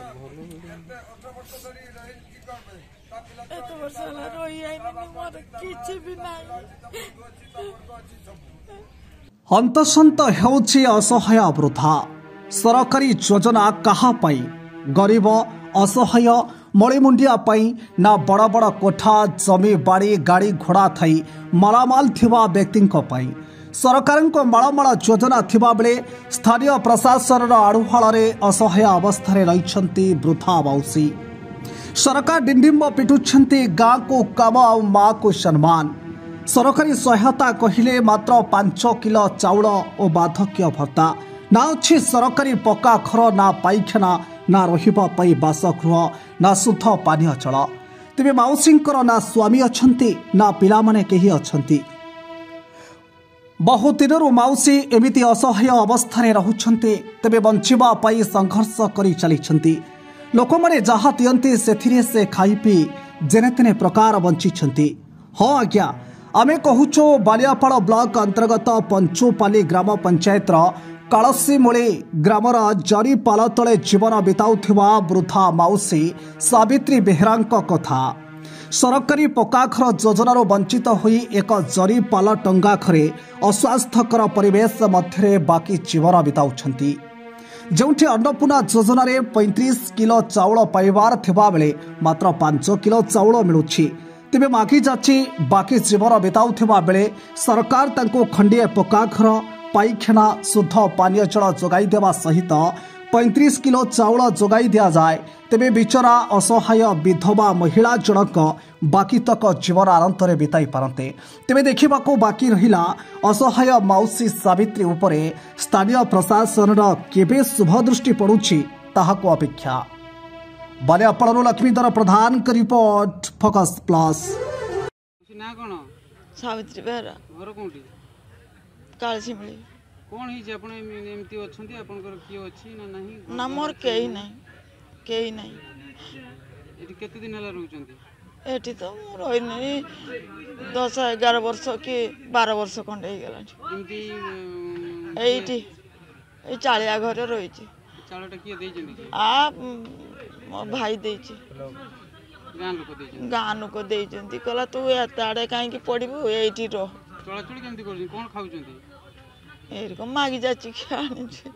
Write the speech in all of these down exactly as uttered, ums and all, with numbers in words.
एत वर्ष रही मोर किछि भी नाही। हंतसंत हेउछि असहाय वृद्धा। सरकारी योजना कहा पाई? गरीब असहाय मळिमुंडिया पाई ना बड़ बड़ कोठा जमी बाड़ी गाड़ी घोड़ा थई मालामाल थिबा व्यक्तिंको पाई? सरकारको माळमाळ योजना थिबा बेले स्थानीय प्रशासन आड़ुहाल असहाय अवस्था रही वृद्धा माउसी। सरकार डिंडिम पिटुछंती गाँ को काम आ माँ को सम्मान। सरकारी सहायता कहिले मात्र पांच किलो चाउल और बाधक्य भत्ता। ना अच्छी सरकारी पक्का घर ना पाइखाना ना रहिबा पई बासगृह ना शुद्ध पानीय जल। तेबे माउसींकर ना स्वामी अछंती ना पिला माने केही अछंती। बहु दिनरू माउसी एमिति असहाय अवस्था रहुछंती। तेबे बंचिबा पई संघर्ष करी चलीछंती। लोक माने जहा दियंती सेथिरे से खाई पी जेने तेने प्रकार बंचिछंती। हाँ आज्ञा, आमे कहूचो बालियापाड़ ब्लॉक अंतर्गत पंचुपाली ग्राम पंचायतर कालसीमूली ग्रामर जरीपाल तले जीवन बिताउथिबा वृद्धा माउसी सावित्री बेहेरांक कथा। सरकारी पक्काघर योजनार वंचित होई एक जरीपाल टंगा घरे अस्वास्थ्यकर परिवेश मध्य बाकी जीवन बिताउछंती। जोंठी अन्नपूर्णा योजना रे पैंतीस किलो चाउल पाइबार थिबा बेले मात्र पांच किलो चाउल मिलुछि। तेबे मागी जाची बाकी जीवन बिताउथिबा बेले सरकार तांको खंडिए पक्का घर पाइखाना शुद्ध पानीय जल जोगाई देवा सहित पैंतीस किलो चाउल जोगाई दिया जाए। तेबे बिचरा असहाय विधवा महिला जनक बाकी तक जीवन आरंतरे बिताई पारते। तेबे देखिबाको बाकी रहिला असहाय माउसी सावित्री उपरे स्थानीय प्रशासन केबे शुभ दृष्टि पड़ुछि ताहाको अपेक्षा। बालियापाड़ू लक्ष्मीधर प्रधान का रिपोर्ट फोकस प्लस। ना कोन सावित्री बेहरा घर कोंटी कालसीमूली। कोन ही जे आपण एमती अछंती आपनकर कियो अछि ना नाही? ना मोर केही नाही केही नाही। एटी केते दिन हला रहउचंती? एटी तो रहिनी दस ग्यारह वर्ष कि बारह वर्ष खंडे हे गेला। एमती एटी ए चालिया घर रहिछि। चालटा किए देइछंती? आ मो भाई देइछि। गां लोक देइछंती? गां लोक देइछंती। कहला तू एत आडे काहे कि पड़िबो एटी रो। चलाचुली केमती करछि? कोन खाउचंती? एरको मागी जाछि कि आनिछि।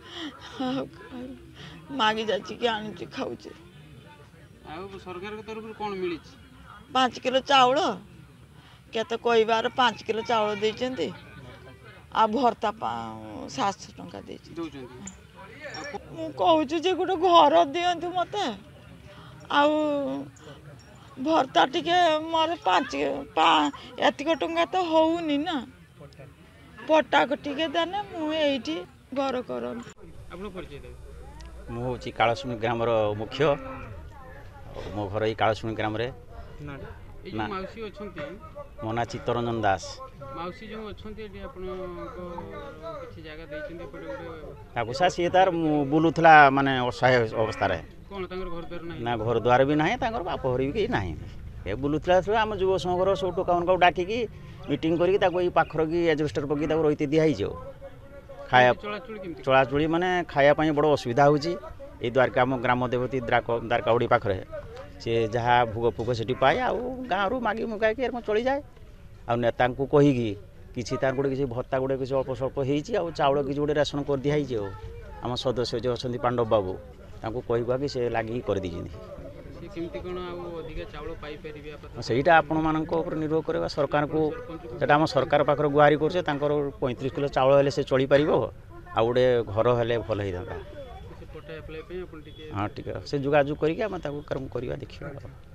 मागी जाछि कि आनिछि खाउछि। आउ सरकार के तरफ कोन मिलिछि? पाँच किलो चाउल केते कहबार पाँच किलो चाउल देइछंती। आ भर्ता सात सौ टंका देइछि दउचंती। मु कहूछु जे गोटे घर दियंतु मते। आउ भर्ता टिके मोर पाँच एतिक टंका तो होउनी ना। पट्टा को टिके देने मु एठी घर करन। आपन परिचय दे। मु होची कालसीमूली ग्रामर मुख्य। मो घर ई कालसीमूली ग्राम रे ना ए जे माउसी अछंती मो ना चित्तरंजन दास। माउसी जो अछंती एटी आपन को किछि जगह दैछंती पडे गोटे ताकुसा सी तार बुलुथला माने असहाय अवस्था रे। कोन तांगर घर द्वार नाही? ना घर द्वार भी नाही, तांगर बाप हरि भी नाही। ए बुलुथला से हम जुव संघर सब टोका उनका डाकी की मीटिंग करी ताको ई पाखर की एडजस्टर पकी ताको रहिते दिया हिजो। खाया चलाचुली केमती? चलाचुली माने खाया पई बड़ असुविधा होची। ए द्वारका हम ग्राम देवती द्वारकाउडी पाखरे से जहाँ भोग फुग से पाए आ गाँव रू मागी मुगाई के चली जाए। आ नेता को कहीकि किसी तार गोटे किसी भत्ता गोटे किसी अल्प स्वल्प हो चाउल किसी गोटे राशन कर दिखाई आम सदस्य जो अच्छा पांडव बाबू ताको कहवा कि से लगे कर सेटा आपण मान निर्भर करवा सरकार को सेटा आम सरकार पाखर गुहारी कर पैंतीस किलो चाउल हेले से चली पार आ गोटे घर हेले भल होता। हाँ ठीक है से जोगाजोग करके करवा देखिए।